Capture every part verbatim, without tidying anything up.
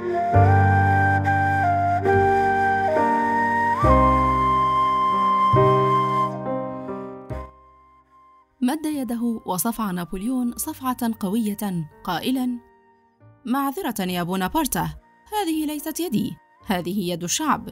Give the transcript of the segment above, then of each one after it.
مد يده وصفع نابليون صفعة قوية قائلاً: معذرة يا بونابرت، هذه ليست يدي، هذه يد الشعب.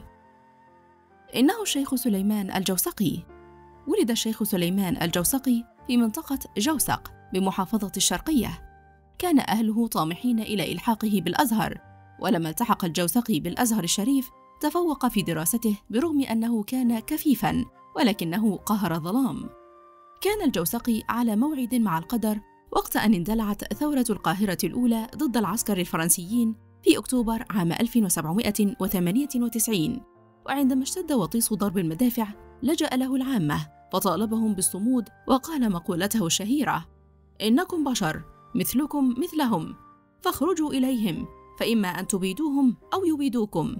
إنه الشيخ سليمان الجوسقي. ولد الشيخ سليمان الجوسقي في منطقة جوسق بمحافظة الشرقية. كان أهله طامحين إلى إلحاقه بالأزهر، ولما التحق الجوسقي بالأزهر الشريف تفوق في دراسته برغم أنه كان كفيفاً، ولكنه قهر الظلام. كان الجوسقي على موعد مع القدر وقت أن اندلعت ثورة القاهرة الأولى ضد العسكر الفرنسيين في أكتوبر عام ألف وسبعمائة وثمانية وتسعين. وعندما اشتد وطيس ضرب المدافع لجأ له العامة فطالبهم بالصمود، وقال مقولته الشهيرة: إنكم بشر مثلكم مثلهم، فاخرجوا إليهم، فإما أن تبيدوهم أو يبيدوكم.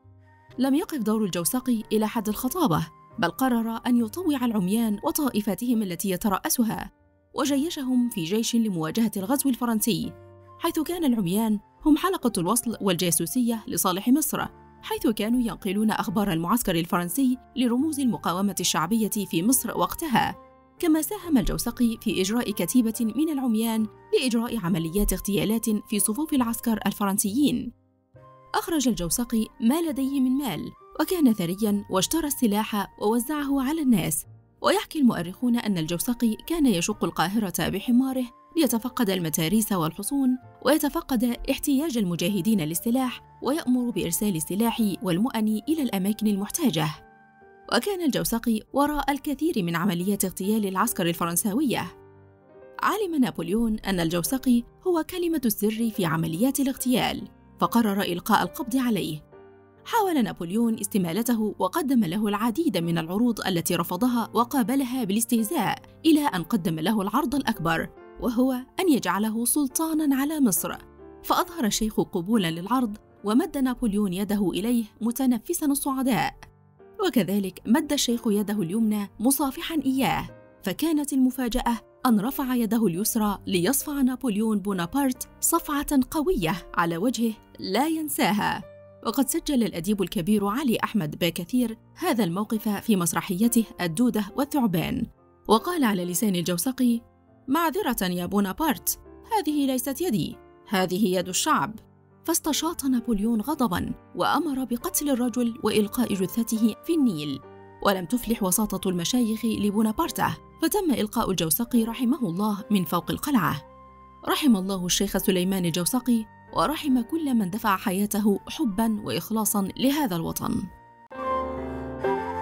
لم يقف دور الجوسقي إلى حد الخطابة، بل قرر أن يطوع العميان وطائفتهم التي يترأسها، وجيشهم في جيش لمواجهة الغزو الفرنسي، حيث كان العميان هم حلقة الوصل والجاسوسية لصالح مصر، حيث كانوا ينقلون أخبار المعسكر الفرنسي لرموز المقاومة الشعبية في مصر وقتها. كما ساهم الجوسقي في إجراء كتيبة من العميان لإجراء عمليات اغتيالات في صفوف العسكر الفرنسيين. أخرج الجوسقي ما لديه من مال، وكان ثرياً، واشترى السلاح ووزعه على الناس. ويحكي المؤرخون أن الجوسقي كان يشق القاهرة بحماره ليتفقد المتاريس والحصون، ويتفقد احتياج المجاهدين للسلاح، ويأمر بإرسال السلاح والمؤن إلى الأماكن المحتاجة. وكان الجوسقي وراء الكثير من عمليات اغتيال العسكر الفرنساوية. علم نابليون أن الجوسقي هو كلمة السر في عمليات الاغتيال، فقرر إلقاء القبض عليه. حاول نابليون استمالته وقدم له العديد من العروض التي رفضها وقابلها بالاستهزاء، إلى أن قدم له العرض الأكبر، وهو أن يجعله سلطاناً على مصر. فأظهر الشيخ قبولاً للعرض، ومد نابليون يده إليه متنفساً الصعداء، وكذلك مد الشيخ يده اليمنى مصافحاً إياه. فكانت المفاجأة أن رفع يده اليسرى ليصفع نابليون بونابرت صفعة قوية على وجهه لا ينساها. وقد سجل الأديب الكبير علي أحمد باكثير هذا الموقف في مسرحيته الدودة والثعبان، وقال على لسان الجوسقي: معذرة يا بونابرت، هذه ليست يدي، هذه يد الشعب. فاستشاط نابليون غضباً، وأمر بقتل الرجل وإلقاء جثته في النيل. ولم تفلح وساطة المشايخ لبونابرته، فتم إلقاء الجوسقي رحمه الله من فوق القلعة. رحم الله الشيخ سليمان الجوسقي، ورحم كل من دفع حياته حباً وإخلاصاً لهذا الوطن.